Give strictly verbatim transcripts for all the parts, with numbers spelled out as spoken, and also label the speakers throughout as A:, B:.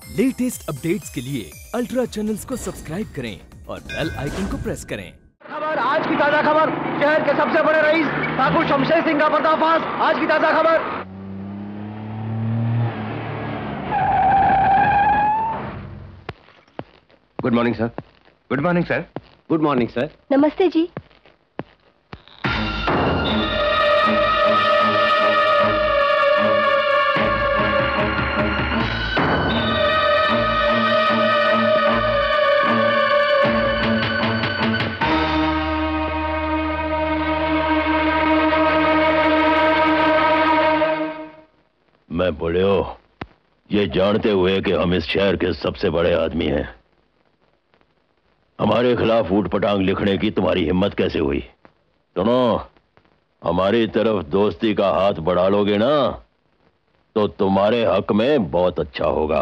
A: Latest updates के लिए ultra channels को सब्सक्राइब करें और बेल आइकन को प्रेस करें।
B: खबर, आज की ताजा खबर, शहर के सबसे बड़े रईस ठाकुर शमशेर सिंह का पर्दाफाश। आज की ताजा खबर।
C: Good morning sir.
D: Good morning sir.
C: Good morning sir.
E: नमस्ते जी।
F: मैं बड़े हो ये जानते हुए कि हम इस शहर के सबसे बड़े आदमी हैं, हमारे खिलाफ ऊट पटांग लिखने की तुम्हारी हिम्मत कैसे हुई? सुनो, हमारी तरफ दोस्ती का हाथ बढ़ा लोगे ना तो तुम्हारे हक में बहुत अच्छा होगा।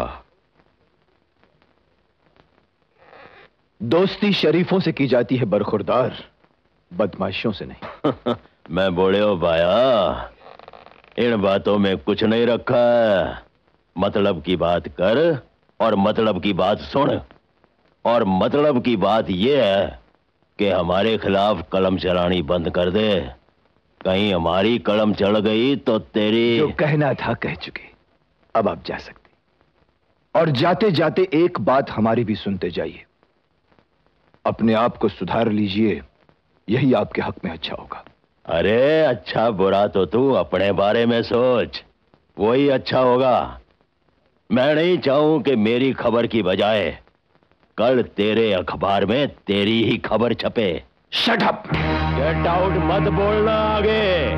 D: दोस्ती शरीफों से की जाती है बरखुरदार, बदमाशियों से नहीं।
F: मैं बोले हो बाया, इन बातों में कुछ नहीं रखा है। मतलब की बात कर और मतलब की बात सुन। और मतलब की बात यह है कि हमारे खिलाफ कलम चलानी बंद कर दे। कहीं हमारी कलम चढ़ गई तो तेरी
D: जो कहना था कह चुके, अब आप जा सकते। और जाते जाते एक बात हमारी भी सुनते जाइए, अपने आप को सुधार लीजिए, यही आपके हक में अच्छा होगा।
F: अरे अच्छा बुरा तो तू अपने बारे में सोच, वही अच्छा होगा। मैं नहीं चाहूं कि मेरी खबर की बजाय कल तेरे अखबार में तेरी ही खबर छपे।
D: Shut up!
F: गेट आउट मत बोलना आगे।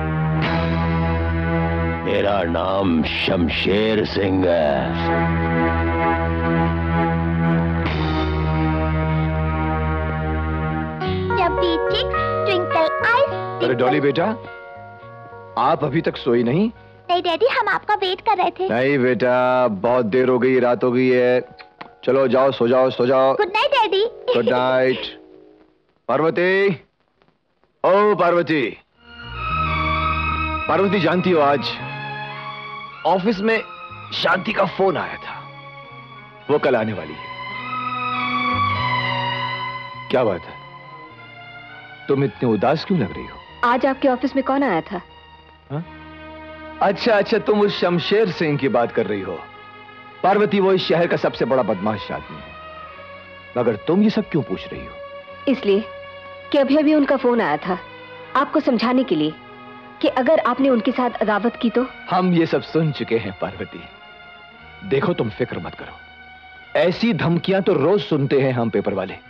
F: मेरा नाम शमशेर सिंह है।
D: अरे डॉली बेटा, आप अभी तक सोई नहीं?
E: नहीं डैडी, हम आपका वेट कर रहे थे।
D: नहीं बेटा, बहुत देर हो गई, रात हो गई है। चलो जाओ, सो जाओ, सो जाओ।
E: Good night daddy.
D: Good night. Parvati, ओ पार्वती, पार्वती जानती हो आज ऑफिस में शांति का फोन आया था, वो कल आने वाली है। क्या बात है, तुम इतने उदास क्यों लग रही हो?
E: आज आपके ऑफिस में कौन आया था?
D: हा? अच्छा अच्छा, तुम उस शमशेर सिंह की बात कर रही हो। पार्वती वो इस शहर का सबसे बड़ा बदमाश आदमी है, मगर तुम ये सब क्यों पूछ रही हो?
E: इसलिए कि अभी अभी उनका फोन आया था आपको समझाने के लिए कि अगर आपने उनके साथ अदावत की तो।
D: हम ये सब सुन चुके हैं पार्वती। देखो तुम फिक्र मत करो, ऐसी धमकियां तो रोज सुनते हैं हम पेपर वाले।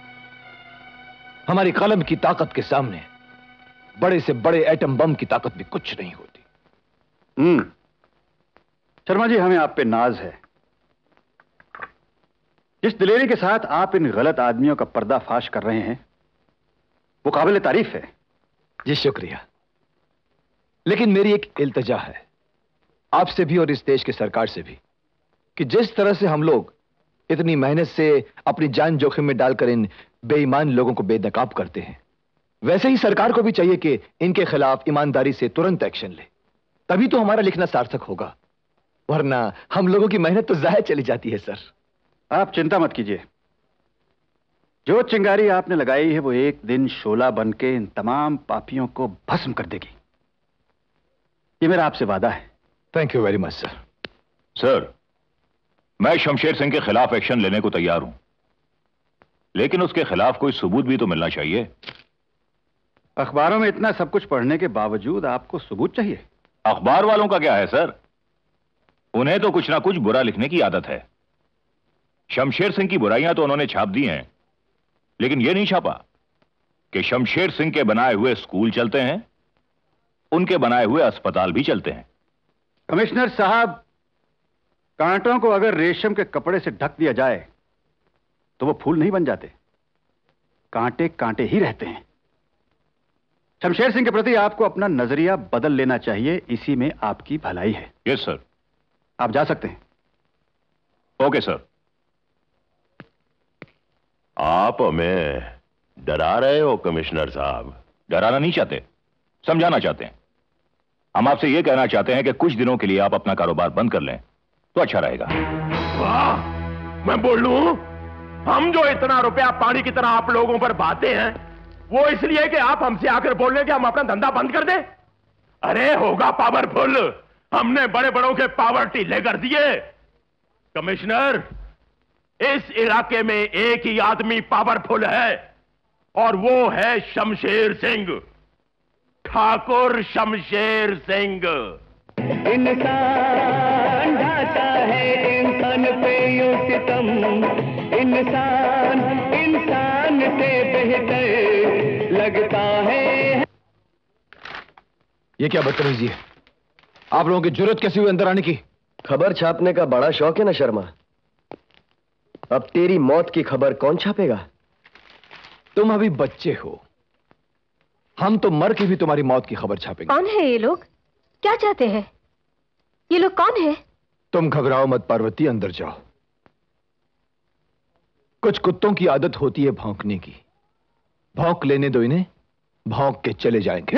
D: हमारी कलम की ताकत के सामने बड़े से बड़े एटम बम की ताकत भी कुछ नहीं होती।
G: हम्म शर्मा जी, हमें आप पे नाज है। जिस दिलेरी के साथ आप इन गलत आदमियों का पर्दाफाश कर रहे हैं वो काबिल तारीफ है।
D: जी शुक्रिया, लेकिन मेरी एक इल्तजा है आपसे भी और इस देश की सरकार से भी कि जिस तरह से हम लोग इतनी मेहनत से अपनी जान जोखिम में डालकर इन बेईमान लोगों को बेनकाब करते हैं, वैसे ही सरकार को भी चाहिए कि इनके खिलाफ ईमानदारी से तुरंत एक्शन ले, तभी तो हमारा लिखना सार्थक होगा, वरना हम लोगों की मेहनत तो जाया चली जाती है। सर
G: आप चिंता मत कीजिए, जो चिंगारी आपने लगाई है वो एक दिन शोला बनके इन तमाम पापियों को भस्म कर देगी, ये मेरा आपसे वादा है।
D: Thank you very much sir.
H: Sir, मैं शमशेर सिंह के खिलाफ एक्शन लेने को तैयार हूं, लेकिन उसके खिलाफ कोई सबूत भी तो मिलना चाहिए।
G: अखबारों में इतना सब कुछ पढ़ने के बावजूद आपको सबूत चाहिए?
H: अखबार वालों का क्या है सर, उन्हें तो कुछ ना कुछ बुरा लिखने की आदत है। शमशेर सिंह की बुराइयां तो उन्होंने छाप दी हैं, लेकिन यह नहीं छापा कि शमशेर सिंह के बनाए हुए स्कूल चलते हैं, उनके बनाए हुए अस्पताल भी चलते हैं।
G: कमिश्नर साहब, कांटों को अगर रेशम के कपड़े से ढक दिया जाए तो वो फूल नहीं बन जाते, कांटे कांटे ही रहते हैं। शमशेर सिंह के प्रति आपको अपना नजरिया बदल लेना चाहिए, इसी में आपकी भलाई है।
H: Yes sir.
G: आप जा सकते हैं।
H: Okay sir.
F: आप हमें डरा रहे हो कमिश्नर साहब?
H: डराना नहीं चाहते, समझाना चाहते हैं। हम आपसे यह कहना चाहते हैं कि कुछ दिनों के लिए आप अपना कारोबार बंद कर लें तो अच्छा रहेगा।
I: वाह, मैं बोल लूं, हम जो इतना रुपया पानी की तरह आप लोगों पर बहाते हैं, वो इसलिए कि आप हमसे आकर बोल रहे कि हम अपना धंधा बंद कर दें। अरे होगा पावरफुल, हमने बड़े बड़ों के पावर ढीले कर दिए। कमिश्नर, इस इलाके में एक ही आदमी पावरफुल है और वो है शमशेर सिंह, ठाकुर शमशेर सिंह।
J: इंसान ढाता है इंसान पे यूं सितम, इंसान इंसान से बेहतर लगता है।
D: ये क्या बदतमीजी है? आप लोगों की जरूरत कैसी हुई अंदर आने की?
B: खबर छापने का बड़ा शौक है ना शर्मा। अब तेरी मौत की खबर कौन छापेगा?
D: तुम अभी बच्चे हो, हम तो मर के भी तुम्हारी मौत की खबर छापेंगे।
E: कौन है ये लोग? क्या चाहते हैं? ये लोग कौन है?
D: तुम घबराओ मत पार्वती, अंदर जाओ। कुछ कुत्तों की आदत होती है भौंकने की, भौंक लेने दो इन्हें, भौंक के चले जाएंगे।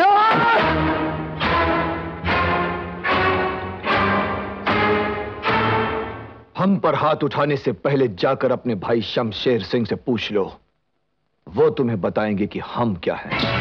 D: हम पर हाथ उठाने से पहले जाकर अपने भाई शमशेर सिंह से पूछ लो, वो तुम्हें बताएंगे कि हम क्या हैं।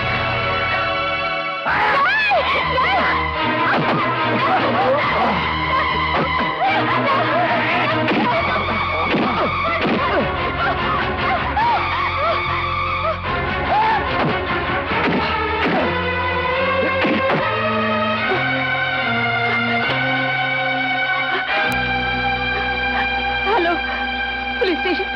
E: Hello, police station.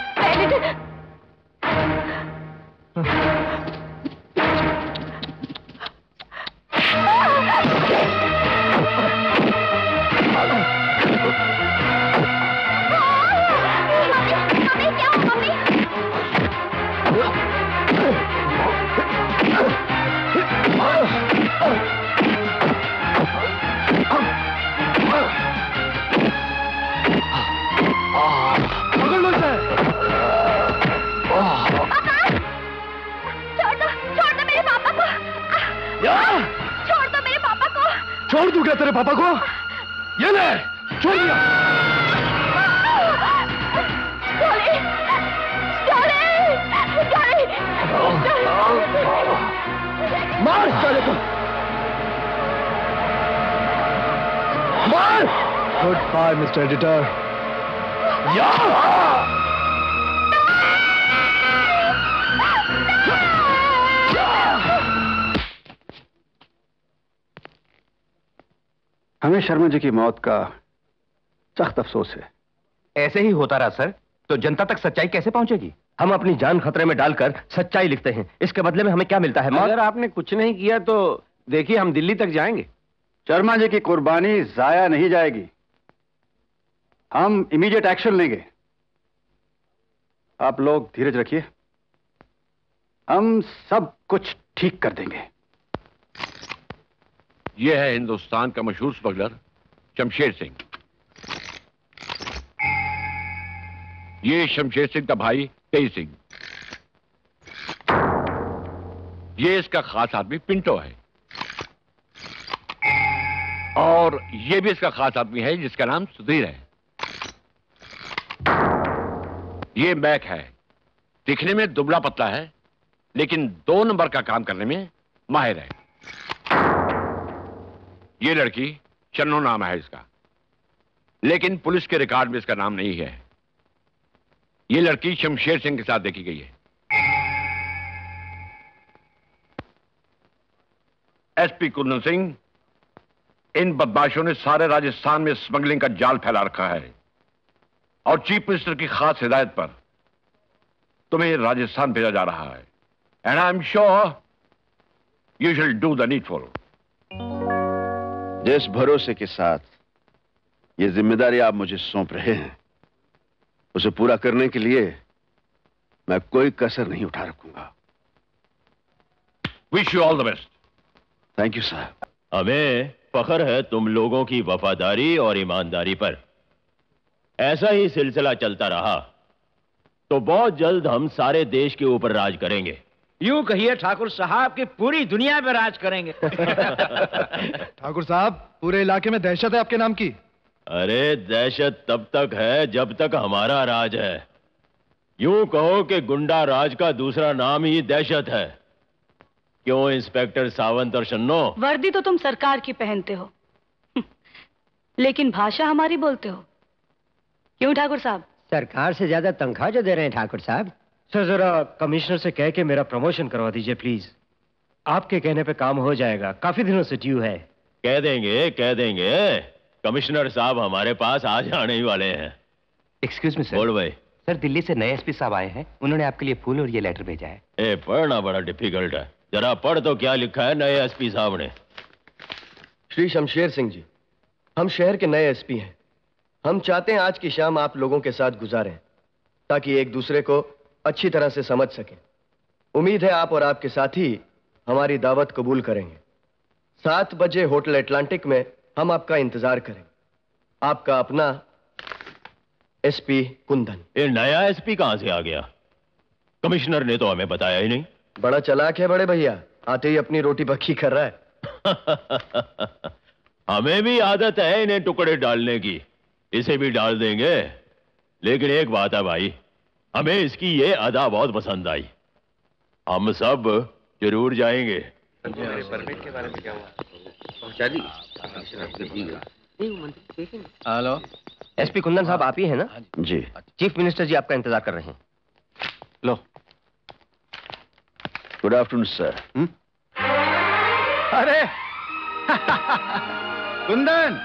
D: छोड़ दूं क्या तेरे पापा को? ये ले, छोड़ दिया।
J: चले, चले, चले।
D: मार साले को, मार। Good bye mister editor.
G: हमें शर्मा जी की मौत का सख्त अफसोस है।
C: ऐसे ही होता रहा सर, तो जनता तक सच्चाई कैसे पहुंचेगी? हम अपनी जान खतरे में डालकर सच्चाई लिखते हैं, इसके बदले में हमें क्या मिलता है?
K: अगर आपने कुछ नहीं किया तो देखिए हम दिल्ली तक जाएंगे।
G: शर्मा जी की कुर्बानी जाया नहीं जाएगी, हम इमीडिएट एक्शन लेंगे। आप लोग धीरज रखिए, हम सब कुछ ठीक कर देंगे।
L: यह है हिंदुस्तान का मशहूर स्मगलर शमशेर सिंह। ये शमशेर सिंह का भाई तेज सिंह। ये इसका खास आदमी पिंटो है, और ये भी इसका खास आदमी है जिसका नाम सुधीर है। ये मैक है, दिखने में दुबला पतला है लेकिन दो नंबर का काम करने में माहिर है। ये लड़की चन्नो नाम है इसका, लेकिन पुलिस के रिकॉर्ड में इसका नाम नहीं है। ये लड़की शमशेर सिंह के साथ देखी गई है। एसपी कुंदन सिंह, इन बदमाशों ने सारे राजस्थान में स्मगलिंग का जाल फैला रखा है, और चीफ मिनिस्टर की खास हिदायत पर तुम्हें राजस्थान भेजा जा रहा है। And I am sure you shall do the needful.
M: जिस भरोसे के साथ ये जिम्मेदारी आप मुझे सौंप रहे हैं, उसे पूरा करने के लिए मैं कोई कसर नहीं उठा रखूंगा।
L: Wish you all the best.
M: Thank you sir.
F: हमें फख्र है तुम लोगों की वफादारी और ईमानदारी पर। ऐसा ही सिलसिला चलता रहा तो बहुत जल्द हम सारे देश के ऊपर राज करेंगे।
K: यूं कहिए ठाकुर साहब की पूरी दुनिया में राज करेंगे।
D: ठाकुर साहब, पूरे इलाके में दहशत है आपके नाम की।
F: अरे दहशत तब तक है जब तक हमारा राज है। यूं कहो कि गुंडा राज का दूसरा नाम ही दहशत है। क्यों इंस्पेक्टर सावंत और शन्नो?
N: वर्दी तो तुम सरकार की पहनते हो लेकिन भाषा हमारी बोलते हो। क्यों ठाकुर साहब?
O: सरकार से ज्यादा तनख्वाह जो दे रहे हैं ठाकुर साहब।
K: सर जरा कमिश्नर से कह के मेरा प्रमोशन करवा दीजिए प्लीज। आपके कहने पे काम हो जाएगा, काफी दिनों से ड्यू है।
F: कह देंगे कह देंगे। कमिश्नर साहब हमारे पास आज आने ही वाले हैं।
C: Excuse me sir.
F: बोल भाई।
C: सर दिल्ली से नए एसपी साहब आए हैं, उन्होंने आपके लिए फूल और ये लेटर भेजा है।
F: ए पढ़ना बड़ा डिफिकल्ट है, जरा पढ़ तो क्या लिखा है नए एसपी साहब ने।
P: श्री शमशेर सिंह जी, हम शहर के नए एसपी हैं। हम चाहते हैं आज की शाम आप लोगों के साथ गुजारें ताकि एक दूसरे को अच्छी तरह से समझ सकें। उम्मीद है आप और आपके साथी हमारी दावत कबूल करेंगे। सात बजे होटल एटलांटिक में हम आपका इंतजार करेंगे। आपका अपना एसपी कुंदन।
F: ये नया एसपी कहां से आ गया? कमिश्नर ने तो हमें बताया ही नहीं।
P: बड़ा चालाक है बड़े भैया, आते ही अपनी रोटी पक्की कर रहा है।
F: हमें भी आदत है इन्हें टुकड़े डालने की, इसे भी डाल देंगे। लेकिन एक बात है भाई, हमें इसकी ये अदा बहुत पसंद आई। हम सब जरूर जाएंगे।
C: परमिट के बारे में क्या हुआ? पहुंचा दी। हेलो, एसपी कुंदन साहब आप ही हैं ना?
M: जी।
C: चीफ मिनिस्टर जी आपका इंतजार कर रहे हैं।
G: लो।
M: Good afternoon sir.
G: अरे कुंदन,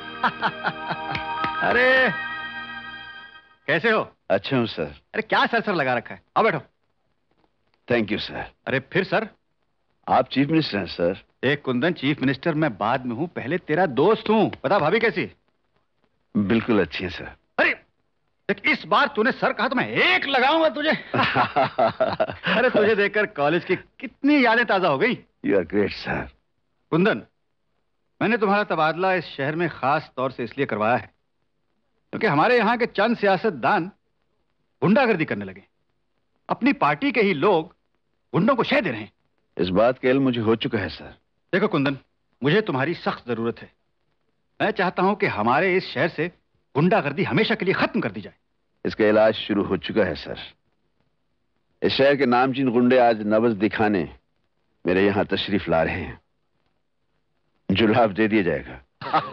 G: अरे कैसे हो?
M: अच्छा हूँ सर।
G: अरे क्या सर सर लगा रखा है, आओ बैठो।
M: Thank you sir.
G: अरे फिर सर?
M: आप चीफ मिनिस्टर हैं सर।
G: एक कुंदन चीफ मिनिस्टर मैं बाद में हूँ, पहले तेरा दोस्त हूँ। बता भाभी कैसी?
M: बिल्कुल अच्छी है सर।
G: अरे देख, इस बार तूने सर कहा तो मैं एक लगाऊंगा तुझे। अरे तुझे देखकर कॉलेज की कितनी यादें ताजा हो गई।
M: You are great sir.
G: Kundan, मैंने तुम्हारा तबादला इस शहर में खास तौर से इसलिए करवाया है क्योंकि हमारे यहाँ के चंद सियासतदान गुंडागर्दी करने लगे। अपनी पार्टी के ही लोग गुंडों को शह दे रहे हैं।
M: इस बात का इल्म मुझे हो चुका है सर।
G: देखो कुंदन, मुझे तुम्हारी सख्त जरूरत है। मैं चाहता हूं कि हमारे इस शहर से गुंडागर्दी हमेशा के लिए खत्म कर दी जाए।
M: इसका इलाज शुरू हो चुका है सर। इस शहर के नामचीन गुंडे आज नब्ज दिखाने मेरे यहाँ तशरीफ ला रहे हैं। जुलाब दे दिया जाएगा।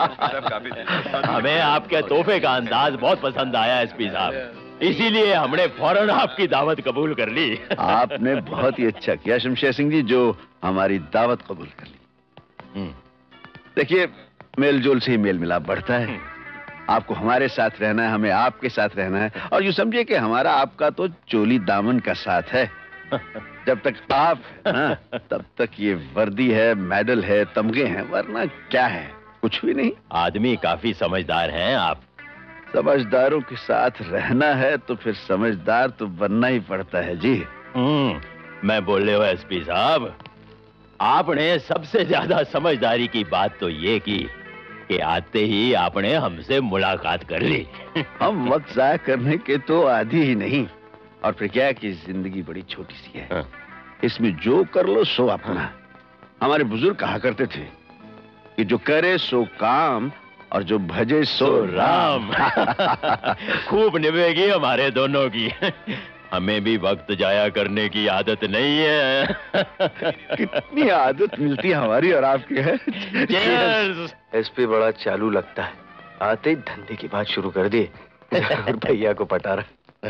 F: हमें आपके तोहफे का अंदाज बहुत पसंद आया एसपी साहब, इसीलिए हमने फौरन आपकी दावत कबूल कर ली।
M: आपने बहुत ही अच्छा किया शमशेर सिंह जी, जो हमारी दावत कबूल कर ली। देखिए, मेल जोल से ही मेल मिलाप बढ़ता है। आपको हमारे साथ रहना है, हमें आपके साथ रहना है, और यूं समझिए कि हमारा आपका तो चोली दामन का साथ है। जब तक आप हाँ, तब तक ये वर्दी है, मेडल है, तमगे हैं, वरना क्या है? कुछ भी नहीं।
F: आदमी काफी समझदार हैं आप।
M: समझदारों के साथ रहना है तो फिर समझदार तो बनना ही पड़ता है जी।
F: हम्म मैं बोल रहे हो एसपी साहब, आपने सबसे ज्यादा समझदारी की बात तो ये की कि आते ही आपने हमसे मुलाकात कर ली।
M: हम वक्त जाया करने के तो आदी ही नहीं, और फिर क्या कि जिंदगी बड़ी छोटी सी है। इसमें जो कर लो सो अपना। हमारे बुजुर्ग कहा करते थे कि जो करे सो काम और जो भजे सो राम।
F: खूब निभेगी हमारे दोनों की। हमें भी वक्त जाया करने की आदत नहीं है।
M: कितनी आदत मिलती है हमारी और आपकी है।
P: एसपी बड़ा चालू लगता है, आते ही धंधे की बात शुरू कर दी। भैया को पटा रहा।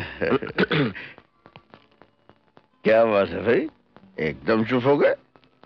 M: क्या बात है भाई, एकदम चुप हो गए?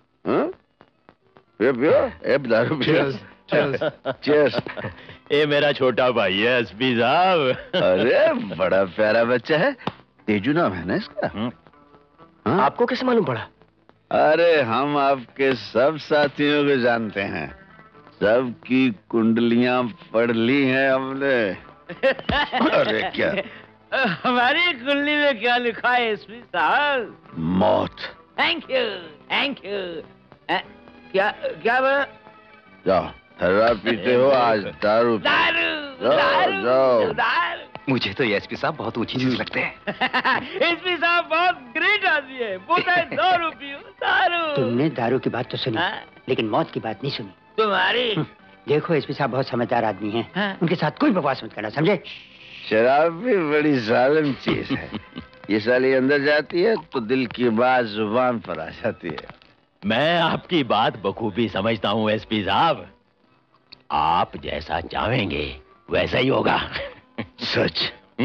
M: पियो पियो, अब दारू पियो।
F: चीयर्स। ये मेरा छोटा भाई है एसपी साहब।
M: अरे बड़ा प्यारा बच्चा है, तेजू नाम है ना इसका? हाँ?
P: आपको कैसे मालूम पड़ा?
M: अरे हम आपके सब साथियों को जानते हैं, सबकी कुंडलियां पढ़ ली हैं हमने। अरे क्या
Q: हमारी कुंडली में क्या लिखा है एसपी साहब?
M: मौत।
Q: Thank you thank you. क्या क्या बना?
M: जाओ, शराब पीते हो आज, दारू
Q: दारू
M: जाओ जाओ।
Q: दारू।
C: मुझे तो ये एसपी साहब बहुत ऊंची चीज लगते हैं।
Q: एसपी साहब बहुत ग्रेट आदमी है, बोलता है दारू पियो दारू।
O: तुमने दारू की बात तो सुनी, लेकिन मौत की बात नहीं सुनी।
Q: तुम्हारी
O: देखो एसपी साहब बहुत समझदार आदमी हैं। हाँ। उनके साथ कोई बकवास मत करना, समझे?
M: शराब भी बड़ी जालिम चीज है। ये साली अंदर जाती है तो दिल की बात जुबान पर आ जाती है।
F: मैं आपकी बात बखूबी समझता हूँ एसपी साहब। आप जैसा चाहेंगे वैसा ही होगा।
M: सच?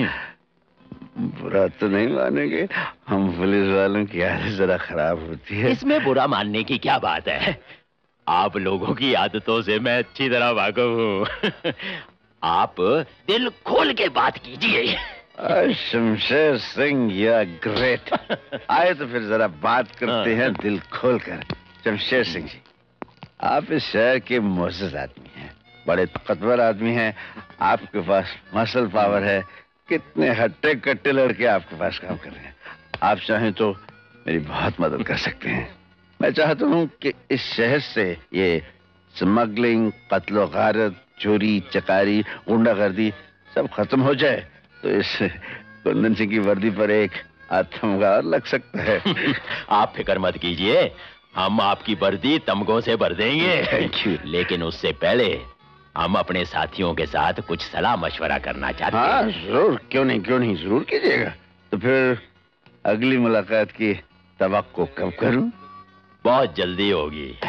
M: बुरा तो नहीं मानेंगे? हम पुलिस वालों की आदत जरा खराब होती है।
F: इसमें बुरा मानने की क्या बात है? आप लोगों की आदतों से मैं अच्छी तरह वाकिफ हूँ। आप दिल खोल के बात कीजिए।
M: Shamsher Singh, you are great. आए तो फिर जरा बात करते हैं दिल खोल कर। शमशेर सिंह जी, आप इस शहर के मुअज़्ज़ज़ आदमी हैं, बड़े ताकतवर आदमी हैं। आपके पास मसल पावर है। कितने हट्टे कट्टे लड़के आपके पास काम कर रहे हैं। आप चाहें तो मेरी बहुत मदद कर सकते हैं। मैं चाहता हूं कि इस शहर से ये स्मगलिंग, कत्लो गारत, चोरी चकारी, गुंडागर्दी सब खत्म हो जाए तो इस कुंदन सिंह की वर्दी पर एक तमगा और लग सकता है।
F: आप फिक्र मत कीजिए, हम आपकी वर्दी तमगों से भर देंगे। लेकिन उससे पहले हम अपने साथियों के साथ कुछ सलाह मशवरा करना चाहते हैं।
M: हाँ जरूर, क्यों नहीं क्यों नहीं जरूर कीजिएगा। तो फिर अगली मुलाकात की तवक्को कब करूं?
F: बहुत जल्दी होगी।